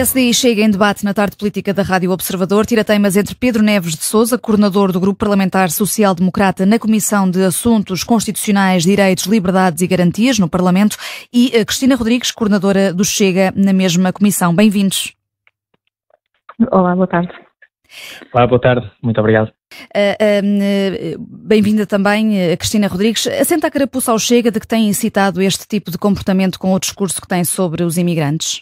PSD e Chega em debate na tarde política da Rádio Observador. Tira teimas entre Pedro Neves de Sousa, coordenador do Grupo Parlamentar Social-Democrata na Comissão de Assuntos Constitucionais, Direitos, Liberdades e Garantias no Parlamento, e Cristina Rodrigues, coordenadora do Chega na mesma comissão. Bem-vindos. Olá, boa tarde. Olá, boa tarde. Muito obrigado. Bem-vinda também a Cristina Rodrigues. Assenta a carapuça ao Chega de que tem incitado este tipo de comportamento com o discurso que tem sobre os imigrantes?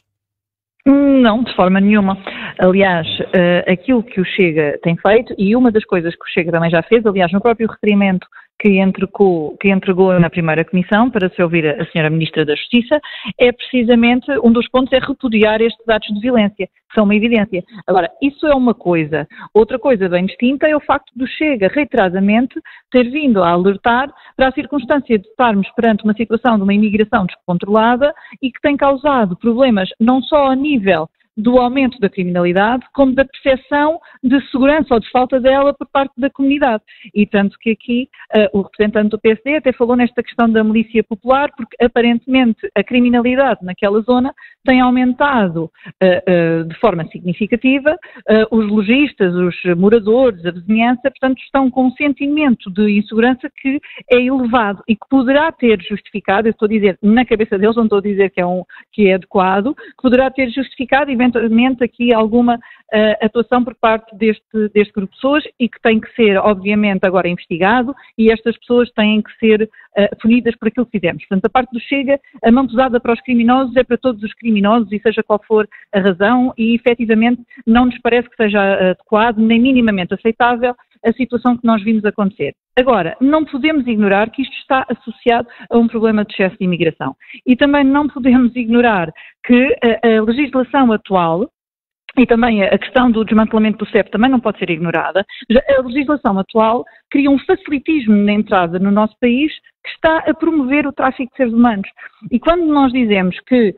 Não, de forma nenhuma. Aliás, aquilo que o Chega tem feito, e uma das coisas que o Chega também já fez, aliás, no próprio requerimento que entregou na primeira comissão para se ouvir a senhora Ministra da Justiça, é precisamente, um dos pontos é repudiar estes atos de violência, que são uma evidência. Agora, isso é uma coisa. Outra coisa bem distinta é o facto do Chega, reiteradamente, ter vindo a alertar para a circunstância de estarmos perante uma situação de uma imigração descontrolada e que tem causado problemas não só a nível do aumento da criminalidade, como da percepção de segurança ou de falta dela por parte da comunidade. E tanto que aqui o representante do PSD até falou nesta questão da milícia popular, porque aparentemente a criminalidade naquela zona tem aumentado de forma significativa, os lojistas, os moradores, a vizinhança, portanto estão com um sentimento de insegurança que é elevado e que poderá ter justificado, eu estou a dizer na cabeça deles, não estou a dizer que é adequado, que poderá ter justificado eventualmente aqui alguma atuação por parte deste grupo de pessoas e que tem que ser, obviamente, agora investigado e estas pessoas têm que ser punidas por aquilo que fizemos. Portanto, a parte do Chega, a mão pesada para os criminosos é para todos os criminosos e seja qual for a razão e, efetivamente, não nos parece que seja adequado nem minimamente aceitável a situação que nós vimos acontecer. Agora, não podemos ignorar que isto está associado a um problema de excesso de imigração. E também não podemos ignorar que a legislação atual, e também a questão do desmantelamento do CEP também não pode ser ignorada, a legislação atual cria um facilitismo na entrada no nosso país que está a promover o tráfico de seres humanos. E quando nós dizemos que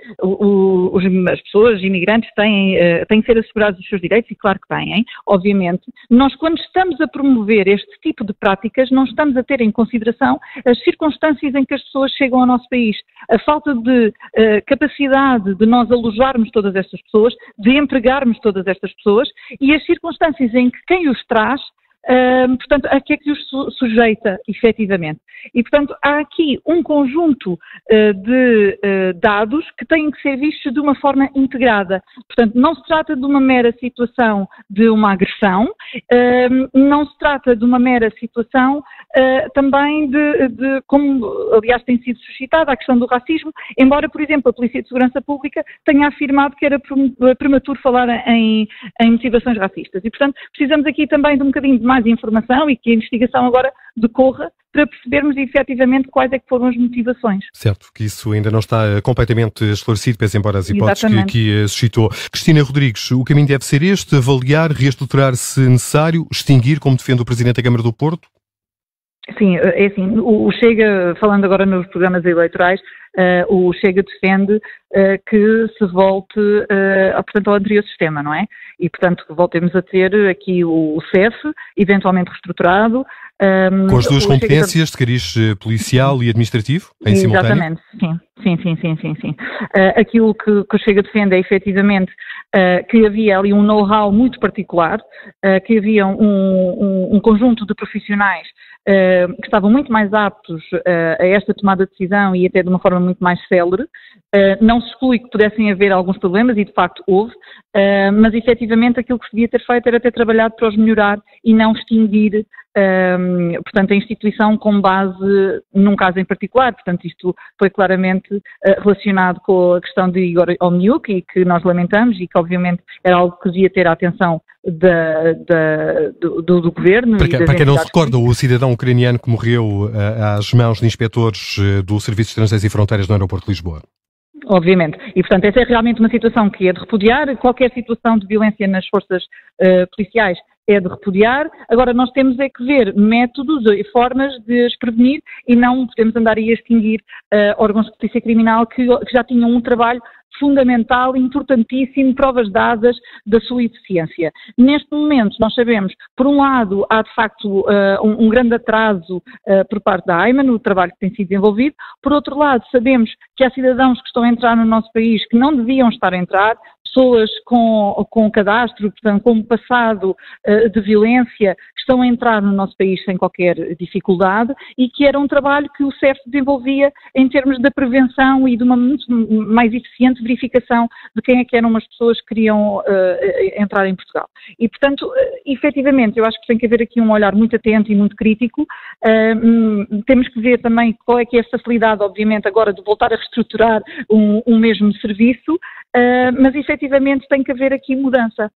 as pessoas imigrantes têm que ser assegurados os seus direitos, e claro que têm, obviamente, nós quando estamos a promover este tipo de práticas, não estamos a ter em consideração as circunstâncias em que as pessoas chegam ao nosso país. A falta de capacidade de nós alojarmos todas estas pessoas, de empregarmos todas estas pessoas, e as circunstâncias em que quem os traz portanto, a que é que os sujeita, efetivamente. E, portanto, há aqui um conjunto de dados que têm que ser vistos de uma forma integrada. Portanto, não se trata de uma mera situação de uma agressão, não se trata de uma mera situação também de como, aliás, tem sido suscitada a questão do racismo, embora, por exemplo, a Polícia de Segurança Pública tenha afirmado que era prematuro falar em motivações racistas. E, portanto, precisamos aqui também de um bocadinho de mais informação e que a investigação agora decorra para percebermos efetivamente quais é que foram as motivações. Certo, que isso ainda não está completamente esclarecido, pese embora as hipóteses que aqui suscitou. Cristina Rodrigues, o caminho deve ser este, avaliar, reestruturar se necessário, extinguir, como defende o Presidente da Câmara do Porto? Sim, é assim, o Chega, falando agora nos programas eleitorais, o Chega defende que se volte, portanto, ao anterior sistema, não é? E, portanto, voltemos a ter aqui o CEF, eventualmente reestruturado. Com as duas competências de cariz policial e administrativo, em simultâneo? Exatamente, sim. Aquilo que o Chega defende é, efetivamente, que havia ali um know-how muito particular, que havia um conjunto de profissionais que estavam muito mais aptos a esta tomada de decisão e até de uma forma muito mais célere. Não se exclui que pudessem haver alguns problemas, e de facto houve, mas efetivamente aquilo que se devia ter feito era ter trabalhado para os melhorar e não extinguir, portanto, a instituição com base num caso em particular. Portanto, isto foi claramente relacionado com a questão de Igor Omniuk, e que nós lamentamos e que obviamente era algo que devia ter a atenção do governo. Para quem não se recorda, o cidadão ucraniano que morreu às mãos de inspectores do Serviço de Estrangeiros e Fronteiras no aeroporto de Lisboa. Obviamente. E, portanto, essa é realmente uma situação que é de repudiar. Qualquer situação de violência nas forças policiais é de repudiar. Agora, nós temos é que ver métodos e formas de as prevenir e não podemos andar aí a extinguir órgãos de polícia criminal que já tinham um trabalho fundamental, importantíssimo, provas dadas da sua eficiência. Neste momento, nós sabemos, por um lado, há de facto um grande atraso por parte da AIMA no trabalho que tem sido desenvolvido. Por outro lado, sabemos que há cidadãos que estão a entrar no nosso país que não deviam estar a entrar, pessoas com cadastro, portanto, com um passado de violência, que estão a entrar no nosso país sem qualquer dificuldade e que era um trabalho que o CEF desenvolvia em termos da prevenção e de uma muito mais eficiente verificação de quem é que eram as pessoas que queriam entrar em Portugal. E, portanto, efetivamente, eu acho que tem que haver aqui um olhar muito atento e muito crítico. Temos que ver também qual é que é a facilidade, obviamente, agora de voltar a reestruturar um mesmo serviço, mas efetivamente tem que haver aqui mudança.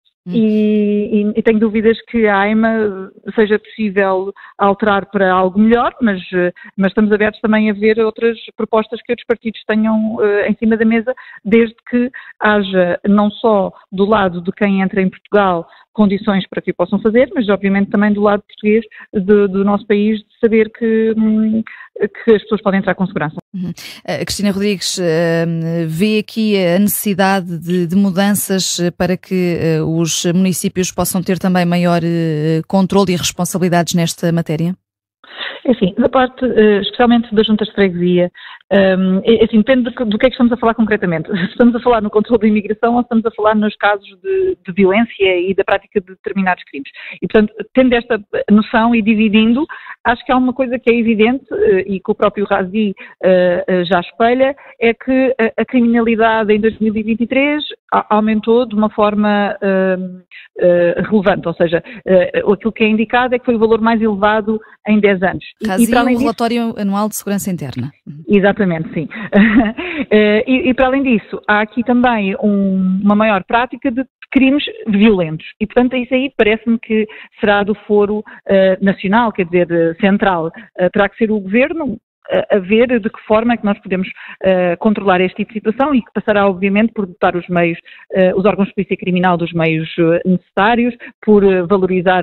E tenho dúvidas que a AIMA seja possível alterar para algo melhor, mas estamos abertos também a ver outras propostas que outros partidos tenham em cima da mesa, desde que haja não só do lado de quem entra em Portugal condições para que o possam fazer, mas obviamente também do lado português do nosso país, de saber que as pessoas podem entrar com segurança. Cristina Rodrigues, vê aqui a necessidade de mudanças para que os municípios possam ter também maior controle e responsabilidades nesta matéria? Assim, da parte, especialmente das juntas de freguesia, assim, depende do que é que estamos a falar concretamente. Se estamos a falar no controle da imigração ou se estamos a falar nos casos de violência e da prática de determinados crimes. E, portanto, tendo esta noção e dividindo, acho que há uma coisa que é evidente e que o próprio Razi já espelha, é que a criminalidade em 2023 aumentou de uma forma relevante, ou seja, aquilo que é indicado é que foi o valor mais elevado em 10 anos. Razi, o relatório anual de segurança interna. Exatamente, sim. E para além disso, há aqui também uma maior prática de crimes violentos. E, portanto, isso aí parece-me que será do foro nacional, quer dizer, central. Terá que ser o governo a ver de que forma é que nós podemos controlar este tipo de situação e que passará, obviamente, por dotar os meios, os órgãos de polícia criminal dos meios necessários, por valorizar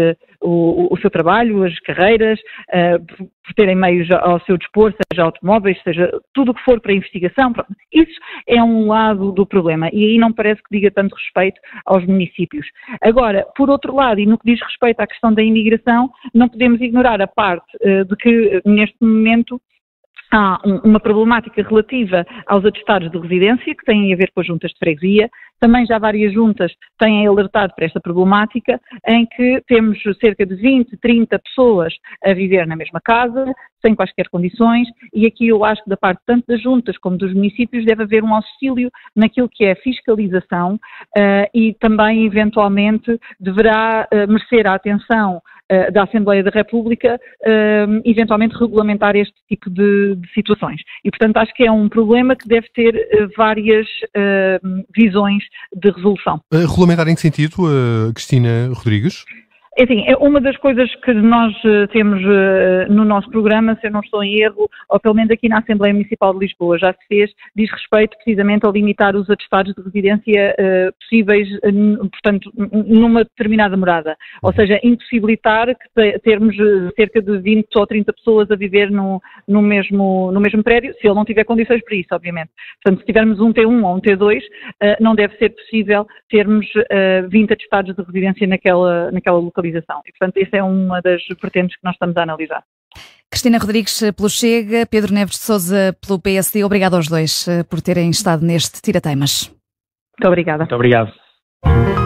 o seu trabalho, as carreiras, por terem meios ao seu dispor, seja automóveis, seja tudo o que for para a investigação. Isso é um lado do problema e aí não parece que diga tanto respeito aos municípios. Agora, por outro lado, e no que diz respeito à questão da imigração, não podemos ignorar a parte de que, neste momento, há uma problemática relativa aos atestados de residência que têm a ver com as juntas de freguesia. Também já várias juntas têm alertado para esta problemática, em que temos cerca de 20, 30 pessoas a viver na mesma casa, sem quaisquer condições, e aqui eu acho que da parte tanto das juntas como dos municípios deve haver um auxílio naquilo que é a fiscalização e também, eventualmente, deverá merecer a atenção da Assembleia da República, eventualmente regulamentar este tipo de situações. E, portanto, acho que é um problema que deve ter várias visões de resolução. Regulamentar em que sentido, Cristina Rodrigues? Enfim, uma das coisas que nós temos no nosso programa, se eu não estou em erro, ou pelo menos aqui na Assembleia Municipal de Lisboa já se fez, diz respeito precisamente a limitar os atestados de residência possíveis, portanto, numa determinada morada. Ou seja, impossibilitar que termos cerca de 20 ou 30 pessoas a viver no mesmo prédio, se ele não tiver condições para isso, obviamente. Portanto, se tivermos um T1 ou um T2, não deve ser possível termos 20 atestados de residência naquela localização. E, portanto, essa é uma das vertentes que nós estamos a analisar. Cristina Rodrigues pelo Chega, Pedro Neves de Sousa pelo PSD. Obrigado aos dois por terem estado neste Tira Teimas. Muito obrigada. Muito obrigado.